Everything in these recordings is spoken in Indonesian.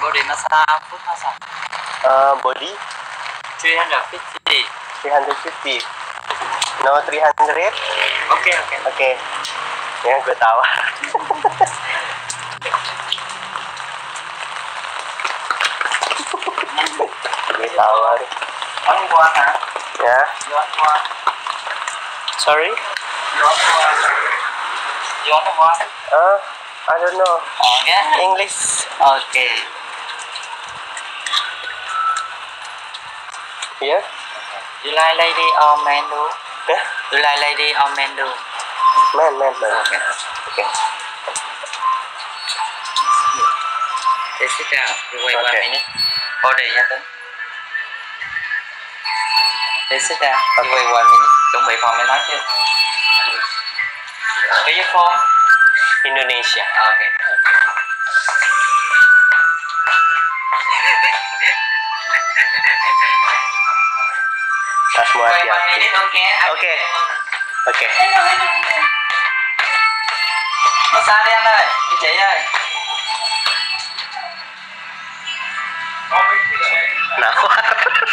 Body massage, foot massage. Body 350. 350. No 300. Oke. Ya gue tawar. Gue tawar. One one, huh? Ya. You want one? Sorry. You want one? You want one? I don't know Okay. English. Okay. Yeah. You like lady or man do? Yeah. You like lady or man do? Man. Okay. Okay. They sit down. You wait 1 Okay. minute. Hold it, yeah. They sit down. You wait 1 minute. Chuẩn bị phòng để nói chứ. Where you from? Indonesia. Okay. Tas semua Wait 1 hati-hati. minute, okay? Oke. Massage đi anh ơi, đi chị ơi. Nawar.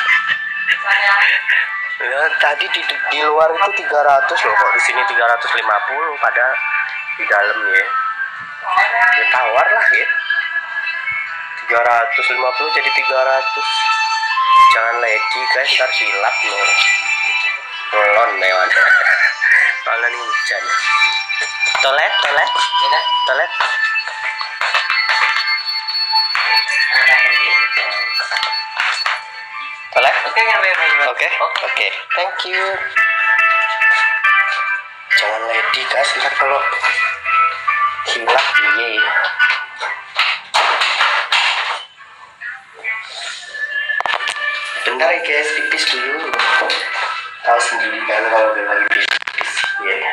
Ya, tadi di luar itu 300 loh, kok di sini 350, padahal di dalam ya. Ya tawar lah ya. 350 jadi 300. Jangan lady guys, ntar hilap loh. Belon lewat. Soalnya ini hujan. Toilet. Toilet. Oke. Thank you. Jangan lady guys, ntar kalau hilap iya. Bentar ya guys, pipis dulu. Tahu sendiri kan kalau udah lagi pipis. Iya.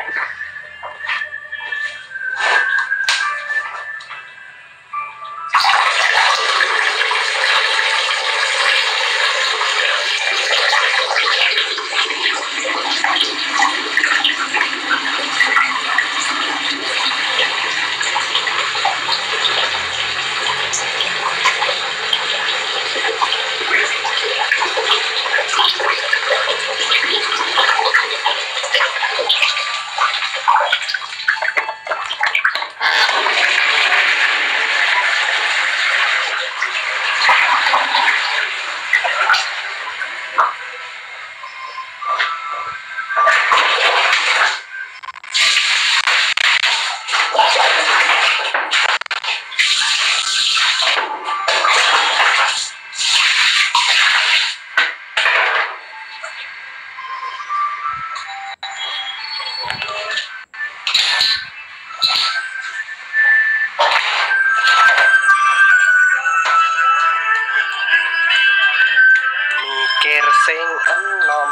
Mikir sing enom,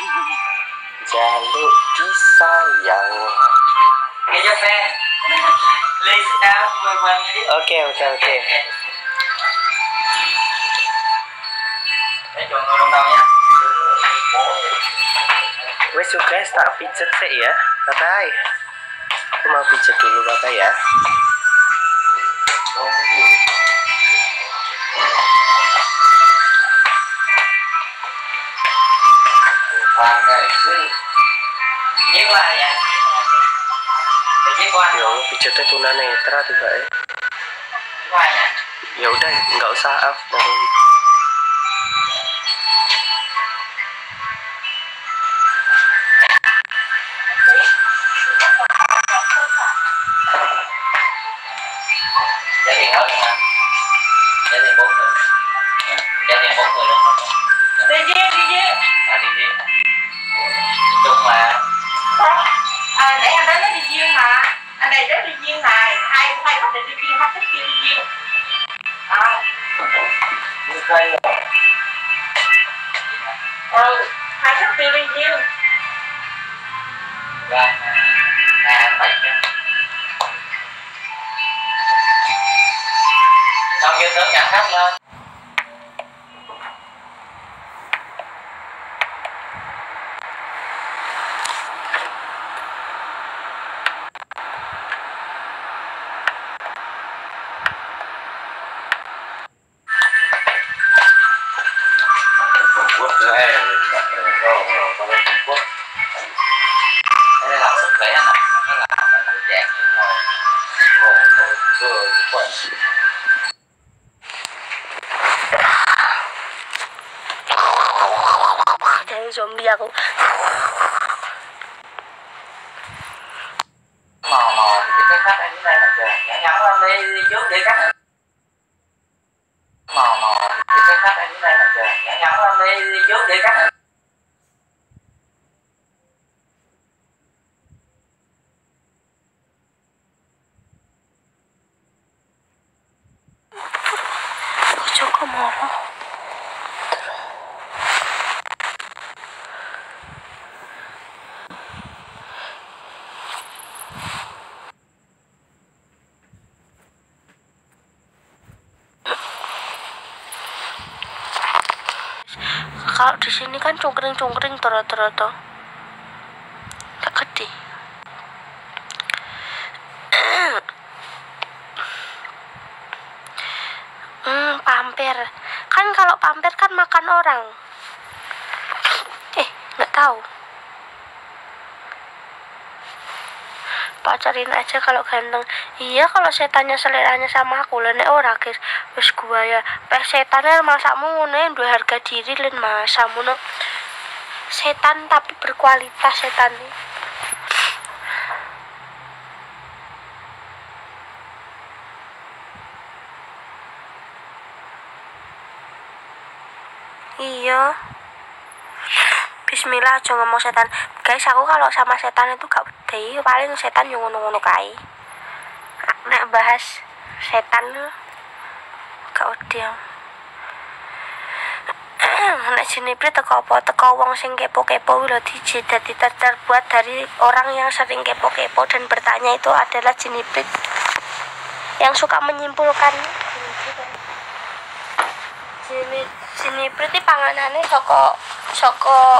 jaluk disayang. Get your pen. Lay sit down. Wait 1 minute. Oke. Chọn người đồng đầu nha. Wes guys, tak pijet sih ya. Bye. Aku mau pijet dulu Bapak ya. Hoàng ơi, viết qua vậy? Viết qua. Ya Allah, pijetnya tunanetra juga ya. Viết qua vậy? Ya udah, nggak usah mau. Trả tiền hết luôn hả? Trả tiền 4 người. Trả tiền 4 người luôn hả? Đi riêng. Đi riêng. Chung mà. Để em đến nó đi riêng mà. Anh này đến đi riêng này. Hai khách để đi riêng, hai khách kia đi riêng. Như khai rồi. Hai khách kia đi riêng. Rồi. Bạch nha. Xong vô tướng nhận khách lên. aku. Mò cái khách anh dưới đây nè kìa, nhắn lên đi trước đi khách. Mò cái khách anh dưới đây nè kìa, nhắn lên đi trước đi khách. Joko moro. Kalau di sini kan cungkring toro-toro. Gak gede. Pampir. Kan kalau pampir kan makan orang. Nggak tahu. Pacarin aja kalau ganteng. Iya, kalau setannya seleranya sama aku nek ora guys. Wis gua ya peh setannya masakmu ngono duwe harga diri len masamu no. Setan tapi berkualitas setan nih. Iya. Bismillah aja ngomong setan. Guys, aku kalau sama setan itu gak wedi, paling setan yang ngono-ngono kae. Nek bahas setan gak wedi. Nek jiniprit teko apa? Teko wong sing kepo-kepo lho dadi terbuat dari orang yang sering kepo-kepo dan bertanya itu adalah jiniprit yang suka menyimpulkan. Jiniprit iki panganane saka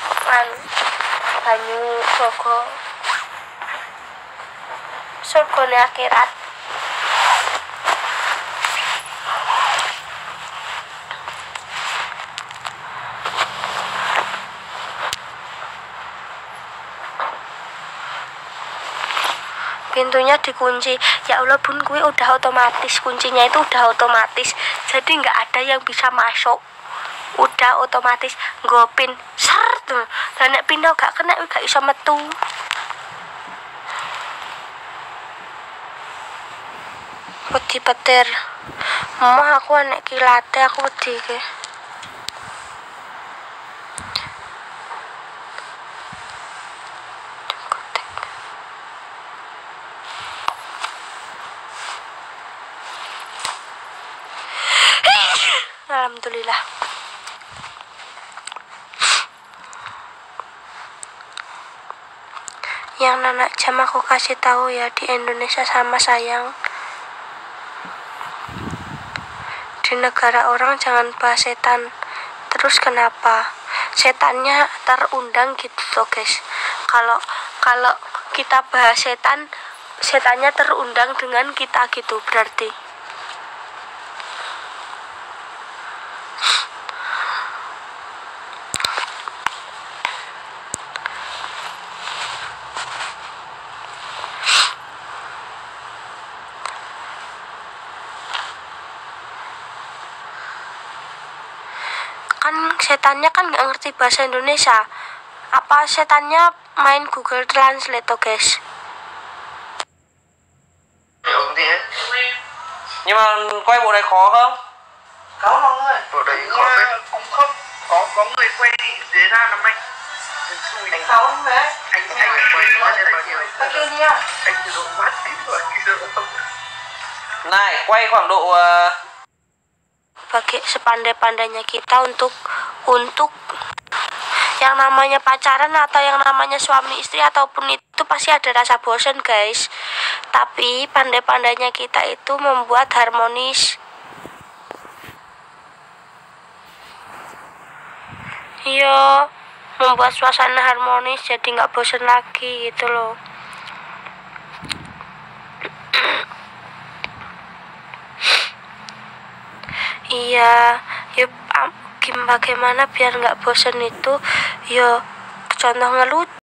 banyu bogo surgane akhirat. Pintunya dikunci. Ya Allah bun, kuwi udah otomatis, kuncinya itu udah otomatis, jadi nggak ada yang bisa masuk. Udah otomatis ngopin seret tuh. Dan nek pindah gak kena gak iso metu. Wedi petir. Mah aku anek kilate aku wedi ke. Alhamdulillah. Yang Nana Jam aku kasih tahu ya, di Indonesia sama sayang. Di negara orang jangan bahas setan. Terus kenapa? Setannya terundang gitu loh guys. Kalau kita bahas setan, setannya terundang dengan kita gitu berarti. Kan setannya kan nggak ngerti bahasa Indonesia. Apa setannya main Google Translate tuh guys? Nhưng mà quay bộ này khó không? Có không ơi? Bộ đấy khó phết. Cũng không có người quay dưới ra nó mạnh. Anh không hả? Anh quay nó lên bao nhiêu? Bao nhiêu? Anh từ độ mắt rồi Này, quay khoảng độ Bagi sepandai-pandainya kita untuk yang namanya pacaran atau yang namanya suami istri ataupun itu pasti ada rasa bosan guys. Tapi pandai-pandainya kita itu membuat harmonis. Iya, membuat suasana harmonis jadi nggak bosan lagi gitu loh. Iya, yuk bagaimana biar nggak bosan itu, yo contoh ngelucu.